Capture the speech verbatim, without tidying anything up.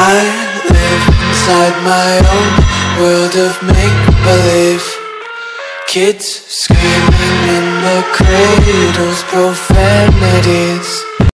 I live inside my own world of make-believe. Kids screaming in the cradles, profanities.